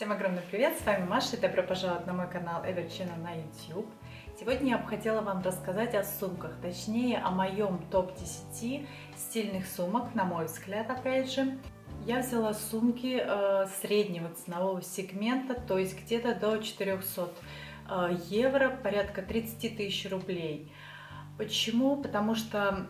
Всем огромный привет, с вами Маша и добро пожаловать на мой канал Everchina на YouTube. Сегодня я бы хотела вам рассказать о сумках, точнее о моем топ-10 стильных сумок, на мой взгляд, опять же. Я взяла сумки среднего ценового сегмента, то есть где-то до 400 евро, порядка 30 тысяч рублей. Почему? Потому что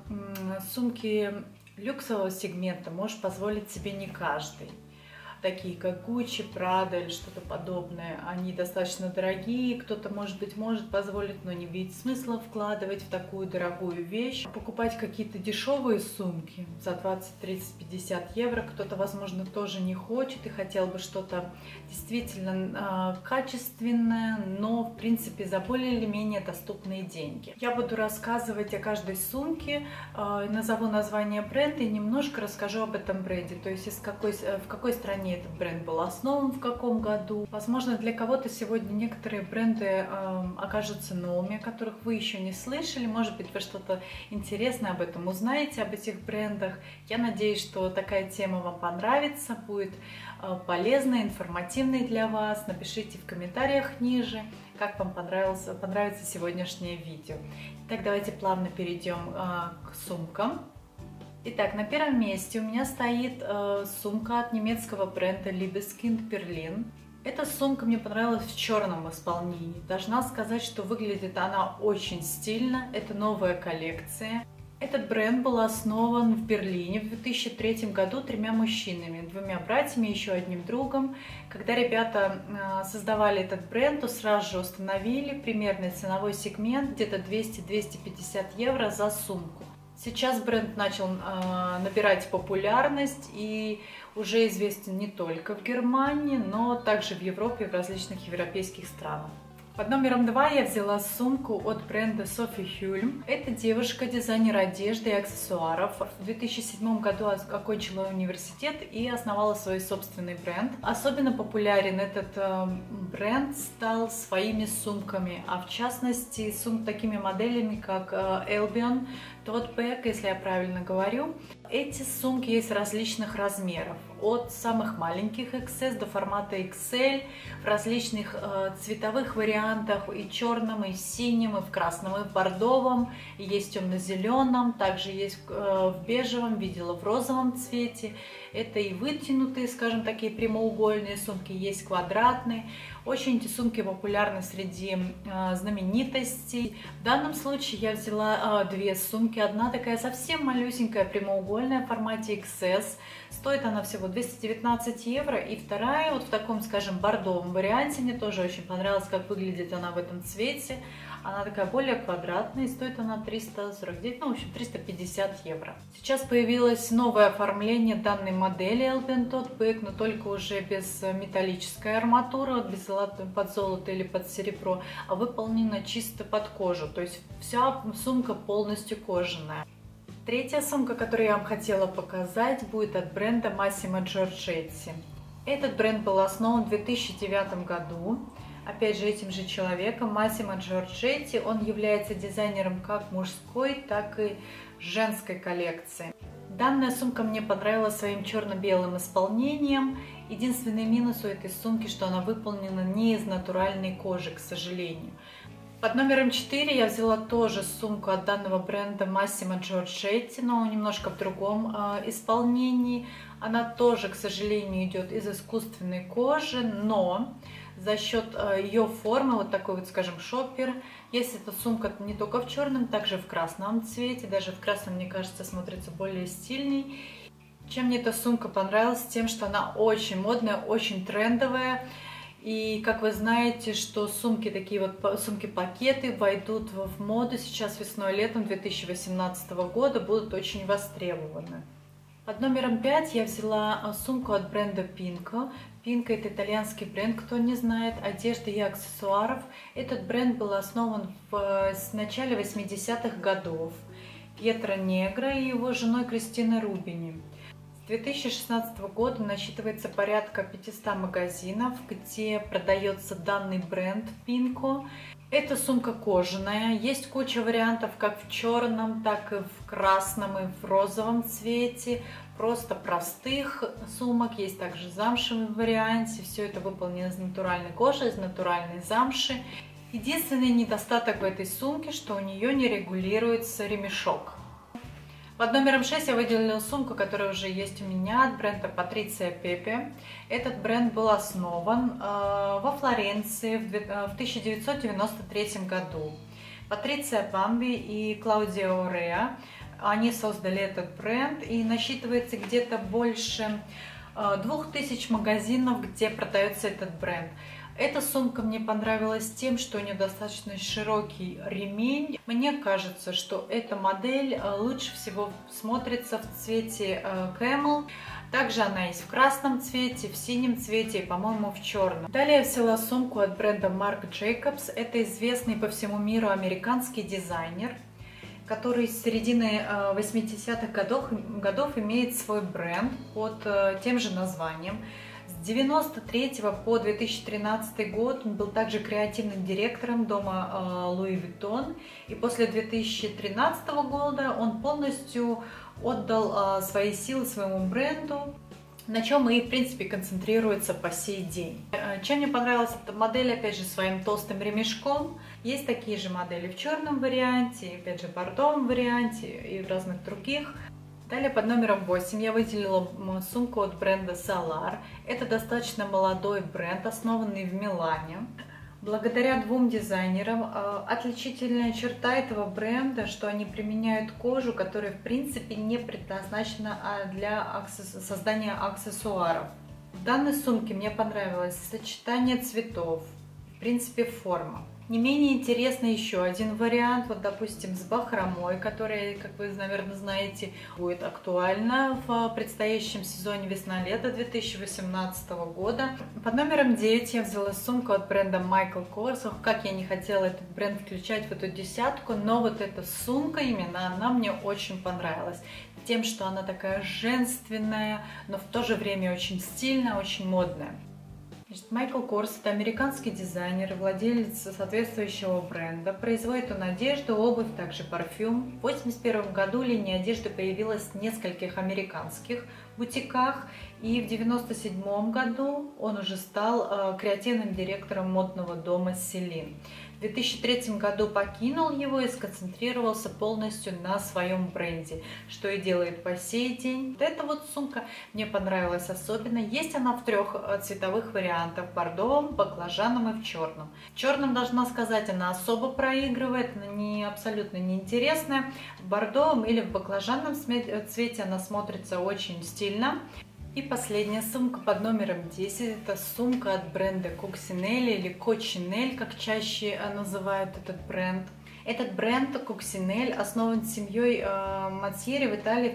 сумки люксового сегмента может позволить себе не каждый. Такие как Gucci, Prada или что-то подобное, они достаточно дорогие, кто-то, может быть, может позволить, но не видит смысла вкладывать в такую дорогую вещь. Покупать какие-то дешевые сумки за 20, 30, 50 евро кто-то, возможно, тоже не хочет и хотел бы что-то действительно качественное, но, в принципе, за более или менее доступные деньги. Я буду рассказывать о каждой сумке, назову название бренда и немножко расскажу об этом бренде, то есть в какой стране этот бренд был основан, в каком году. Возможно, для кого-то сегодня некоторые бренды окажутся новыми, о которых вы еще не слышали. Может быть, вы что-то интересное об этом узнаете, об этих брендах. Я надеюсь, что такая тема вам понравится, будет полезной, информативной для вас. Напишите в комментариях ниже, как вам понравится сегодняшнее видео. Итак, давайте плавно перейдем к сумкам. Итак, на первом месте у меня стоит сумка от немецкого бренда Libeskind Berlin. Эта сумка мне понравилась в черном исполнении. Должна сказать, что выглядит она очень стильно. Это новая коллекция. Этот бренд был основан в Берлине в 2003 году тремя мужчинами, двумя братьями и еще одним другом. Когда ребята создавали этот бренд, то сразу же установили примерный ценовой сегмент, где-то 200-250 евро за сумку. Сейчас бренд начал набирать популярность и уже известен не только в Германии, но также в Европе и в различных европейских странах. Под номером 2 я взяла сумку от бренда Sophie Hulme. Это девушка, дизайнер одежды и аксессуаров. В 2007 году окончила университет и основала свой собственный бренд. Особенно популярен этот бренд стал своими сумками, а в частности такими моделями, как Albion, Tote Bag, если я правильно говорю. Эти сумки есть различных размеров, от самых маленьких XS до формата XL, в различных цветовых вариантах, и черном, и синем, и в красном, и в бордовом, и есть в темно-зеленом, также есть в бежевом, видела в розовом цвете. Это и вытянутые, скажем, такие прямоугольные сумки, есть квадратные. Очень эти сумки популярны среди знаменитостей. В данном случае я взяла две сумки. Одна такая совсем малюсенькая, прямоугольная в формате XS. Стоит она всего 219 евро. И вторая вот в таком, скажем, бордовом варианте. Мне тоже очень понравилось, как выглядит она в этом цвете. Она такая более квадратная, и стоит она 349, ну, в общем, 350 евро. Сейчас появилось новое оформление данной модели Albion Tote Bag, но только уже без металлической арматуры, под золото или под серебро, а выполнена чисто под кожу. То есть вся сумка полностью кожаная. Третья сумка, которую я вам хотела показать, будет от бренда Massimo Giorgetti. Этот бренд был основан в 2009 году. Опять же, этим же человеком, Massimo Giorgetti, он является дизайнером как мужской, так и женской коллекции. Данная сумка мне понравилась своим черно-белым исполнением. Единственный минус у этой сумки, что она выполнена не из натуральной кожи, к сожалению. Под номером 4 я взяла тоже сумку от данного бренда Massimo Giorgetti, но немножко в другом исполнении. Она тоже, к сожалению, идет из искусственной кожи, но за счет ее формы, вот такой вот, скажем, шоппер. Есть эта сумка не только в черном, также в красном цвете. Даже в красном, мне кажется, смотрится более стильней. Чем мне эта сумка понравилась? Тем, что она очень модная, очень трендовая. И как вы знаете, что сумки, такие вот сумки-пакеты войдут в моду сейчас весной-летом 2018 года, будут очень востребованы. Под номером 5 я взяла сумку от бренда Pinco. Pinco — это итальянский бренд, кто не знает, одежды и аксессуаров. Этот бренд был основан в начале 80-х годов Пьетро Негро и его женой Кристиной Рубини. С 2016 года насчитывается порядка 500 магазинов, где продается данный бренд Pinko. Эта сумка кожаная, есть куча вариантов как в черном, так и в красном и в розовом цвете. Просто простых сумок, есть также замшевый варианте. Все это выполнено из натуральной кожи, из натуральной замши. Единственный недостаток в этой сумке, что у нее не регулируется ремешок. Под номером 6 я выделила сумку, которая уже есть у меня, от бренда Патриция Пепе. Этот бренд был основан во Флоренции в 1993 году. Патриция Памби и Клаудио Реа, они создали этот бренд, и насчитывается где-то больше 2000 магазинов, где продается этот бренд. Эта сумка мне понравилась тем, что у нее достаточно широкий ремень. Мне кажется, что эта модель лучше всего смотрится в цвете Camel. Также она есть в красном цвете, в синем цвете и, по-моему, в черном. Далее я взяла сумку от бренда Marc Jacobs. Это известный по всему миру американский дизайнер, который с середины 80-х годов имеет свой бренд под тем же названием. С 1993 по 2013 год он был также креативным директором дома Луи Виттон. И после 2013 года он полностью отдал свои силы своему бренду, на чем и, в принципе, концентрируется по сей день. Чем мне понравилась эта модель, опять же, своим толстым ремешком. Есть такие же модели в черном варианте, опять же, в бордовом варианте и в разных других. Далее под номером 8 я выделила сумку от бренда Solar. Это достаточно молодой бренд, основанный в Милане. Благодаря двум дизайнерам отличительная черта этого бренда, что они применяют кожу, которая в принципе не предназначена для создания аксессуаров. В данной сумке мне понравилось сочетание цветов, в принципе форма. Не менее интересный еще один вариант, вот допустим с бахромой, которая, как вы, наверное, знаете, будет актуальна в предстоящем сезоне весна-лето 2018 года. Под номером 9 я взяла сумку от бренда Michael Kors. Как я не хотела этот бренд включать в эту десятку, но вот эта сумка именно, она мне очень понравилась. Тем, что она такая женственная, но в то же время очень стильная, очень модная. Michael Kors – это американский дизайнер и владелец соответствующего бренда. Производит он одежду, обувь, также парфюм. В 1981 году линия одежды появилась в нескольких американских бутиках. И в 1997 году он уже стал креативным директором модного дома Celine. В 2003 году покинул его и сконцентрировался полностью на своем бренде, что и делает по сей день. Вот эта вот сумка мне понравилась особенно. Есть она в трех цветовых вариантах: в бордовом, баклажанном и в черном. В черном, должна сказать, она особо проигрывает, она абсолютно неинтересная. В бордовом или в баклажанном цвете она смотрится очень стильно. И последняя сумка под номером 10, это сумка от бренда Coccinelle или Coccinelle, как чаще называют этот бренд. Этот бренд Coccinelle основан семьей Матьери в Италии в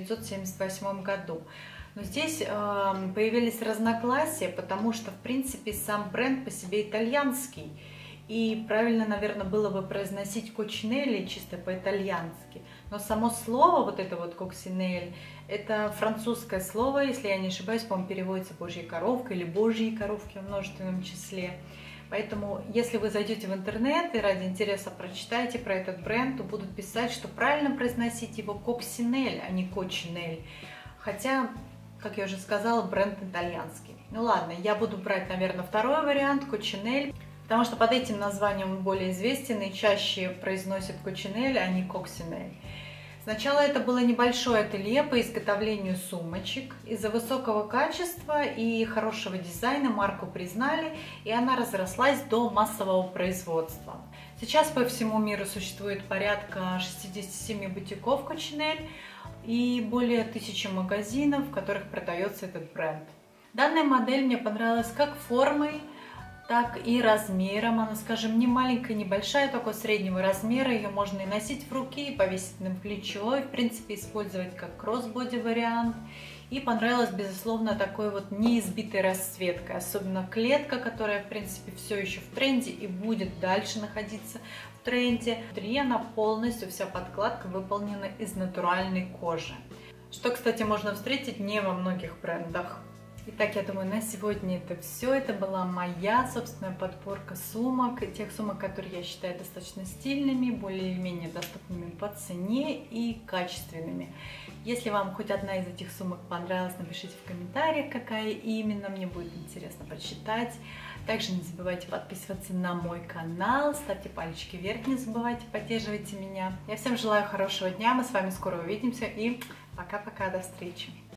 1978 году. Но здесь появились разногласия, потому что, в принципе, сам бренд по себе итальянский. И правильно, наверное, было бы произносить Coccinelle чисто по-итальянски. Но само слово, вот это вот Coccinelle, это французское слово, если я не ошибаюсь, по-моему, переводится «божья коровка» или «божьи коровки» в множественном числе. Поэтому, если вы зайдете в интернет и ради интереса прочитаете про этот бренд, то будут писать, что правильно произносить его Coccinelle, а не Coccinelle. Хотя, как я уже сказала, бренд итальянский. Ну ладно, я буду брать, наверное, второй вариант, Coccinelle, потому что под этим названием он более известен и чаще произносят Coccinelle, а не Coccinelle. Сначала это было небольшое ателье по изготовлению сумочек. Из-за высокого качества и хорошего дизайна марку признали, и она разрослась до массового производства. Сейчас по всему миру существует порядка 67 бутиков Coccinelle и более 1000 магазинов, в которых продается этот бренд. Данная модель мне понравилась как формой, так и размером. Она, скажем, не маленькая, не большая, только среднего размера. Ее можно и носить в руки, и повесить на плечо, и, в принципе, использовать как кроссбоди вариант. И понравилась, безусловно, такой вот неизбитой расцветкой. Особенно клетка, которая, в принципе, все еще в тренде и будет дальше находиться в тренде. Внутри она полностью, вся подкладка выполнена из натуральной кожи. что, кстати, можно встретить не во многих брендах. Итак, я думаю, на сегодня это все. Это была моя собственная подборка сумок, тех сумок, которые я считаю достаточно стильными, более-менее доступными по цене и качественными. Если вам хоть одна из этих сумок понравилась, напишите в комментариях, какая именно, мне будет интересно почитать. Также не забывайте подписываться на мой канал, ставьте пальчики вверх, не забывайте, поддерживайте меня. Я всем желаю хорошего дня, мы с вами скоро увидимся и пока-пока, до встречи!